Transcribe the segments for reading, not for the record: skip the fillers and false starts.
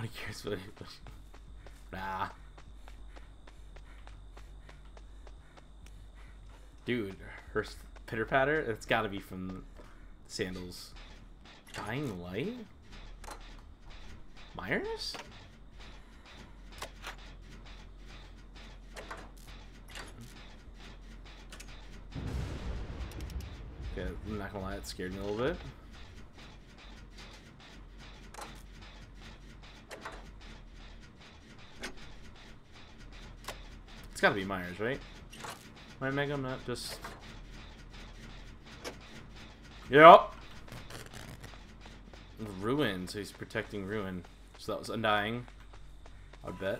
Nobody cares what Nah. Dude, her pitter patter, it's gotta be from Sandals. Dying Light? Myers? Okay, I'm not gonna lie, it scared me a little bit. It's gotta be Myers, right? Right, Mega? I'm not just... Yep! Ruin, so he's protecting Ruin. So that was Undying. I bet.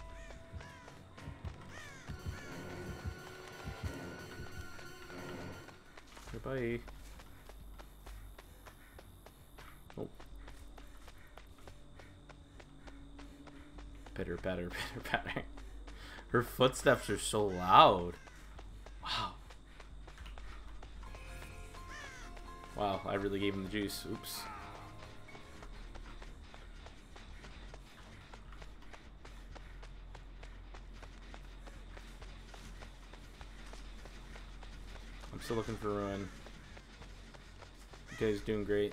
Goodbye. Oh. Pitter patter, pitter patter. Her footsteps are so loud. Wow. Wow, I really gave him the juice. Oops. I'm still looking for Ruin. You guys doing great.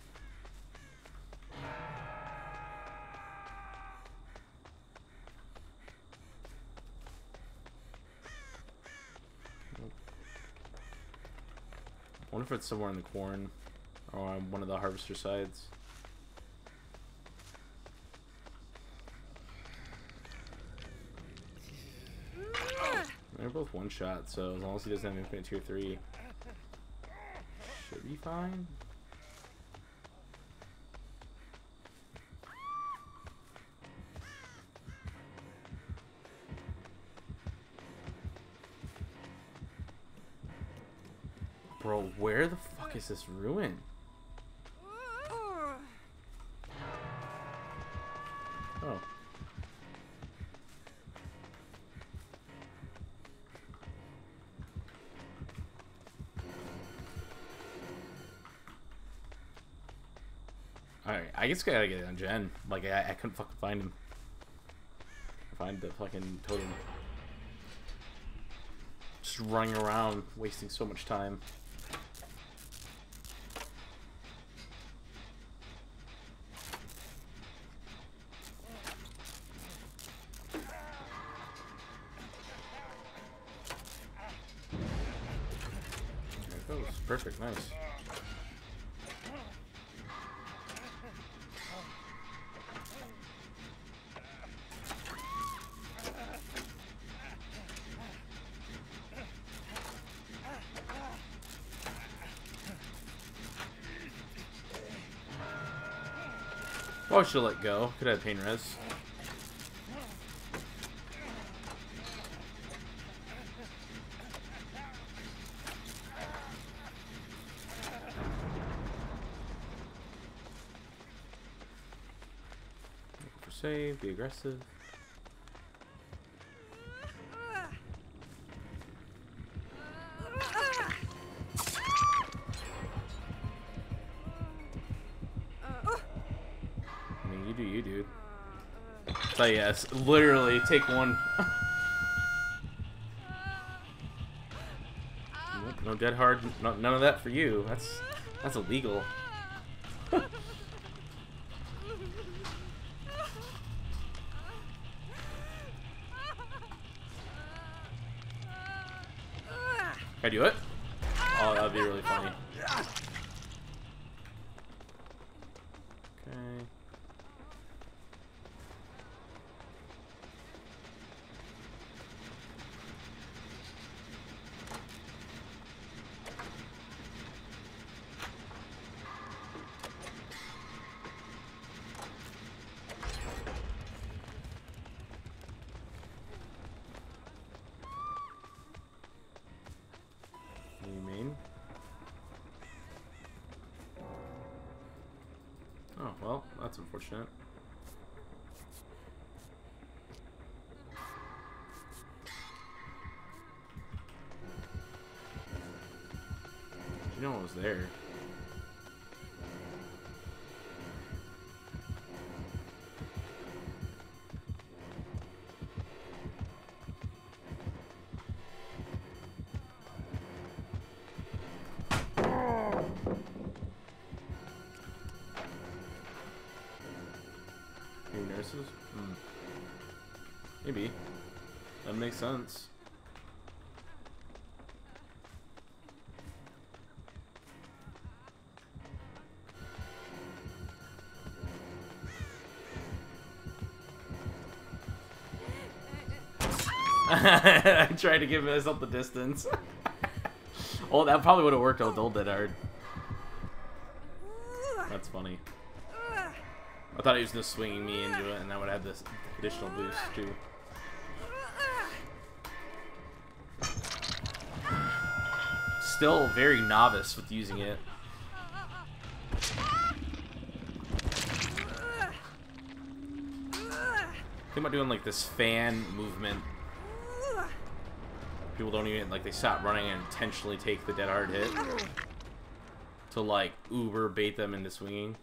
I wonder if it's somewhere in the corn or on one of the harvester sides. They're both one shot, so as long as he doesn't have infinite tier 3, should be fine. Bro, where the fuck is this Ruin? Oh. Alright, I just gotta get it on Jen. Like, I couldn't fucking find him. Find the fucking totem. Just running around, wasting so much time. There it goes. Perfect, nice. Oh, I should let go. Could have pain res. Look for save. Be aggressive. You, dude. So yes, literally take one. Nope, no dead hard, none of that for you. That's illegal. Can I do it? Oh, that'd be really funny. Okay. You mean? Oh, well, that's unfortunate. You know what was there. misses? Maybe. That makes sense. I tried to give myself the distance. Oh, that probably would have worked out old dead hard. That's funny. I thought he was just swinging me into it, and I would have this additional boost too. Still very novice with using it. Think about doing like this fan movement. People don't even, like, they stop running and intentionally take the dead hard hit to like uber bait them into swinging.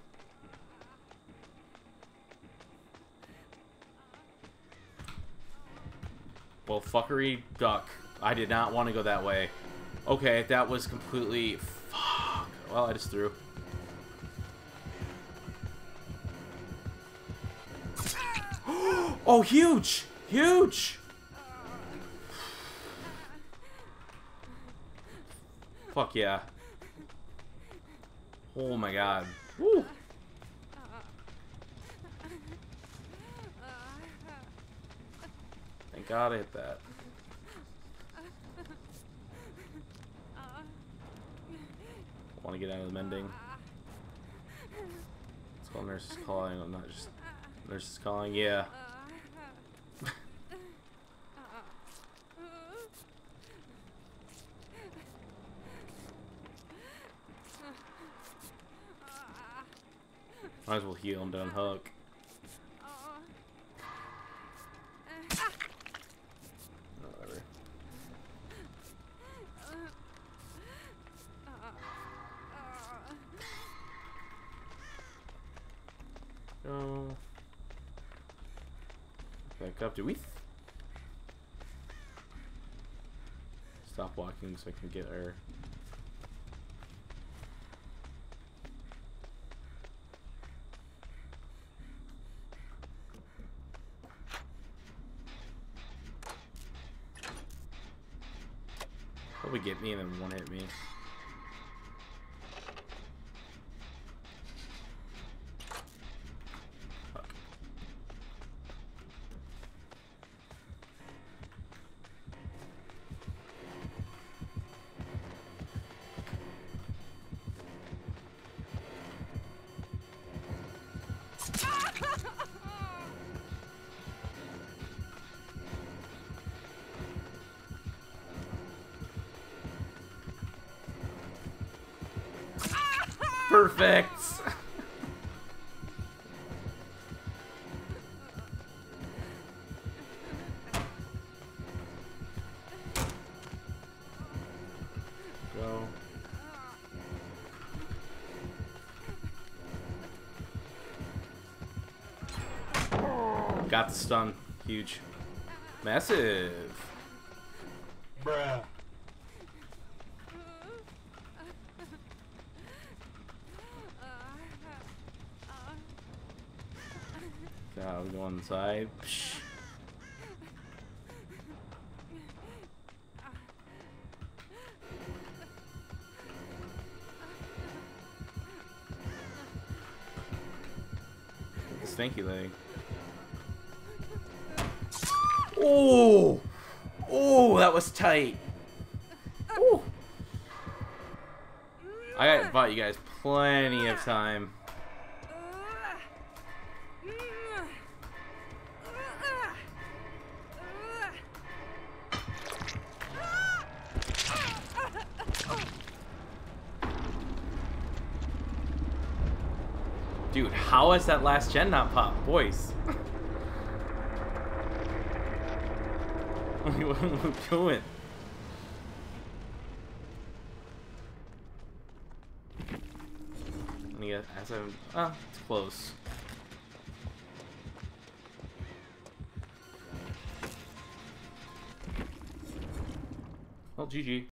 Well, fuckery duck. I did not want to go that way. Okay, that was completely... Fuck. Well, I just threw. Oh, huge! Huge! Fuck yeah. Oh my god. Woo! Thank god I hit that. Want to get out of the mending. Let's call nurse's calling. I'm not just nurse's calling. Yeah. Might as well heal him, don't hook. Whatever. Go. Back up. Do we stop walking so I can get her? Probably get me and then one hit me. Fuck. Perfect. Go. Got the stun. Huge. Massive. Bruh. God, we go on the side. Psh. Stanky leg. Oh! Oh, that was tight. Oh! I bought you guys plenty of time. Dude, how is that last gen not pop? Boys. What are we doing? Yeah, as I'm... Ah, it's close. Well, GG.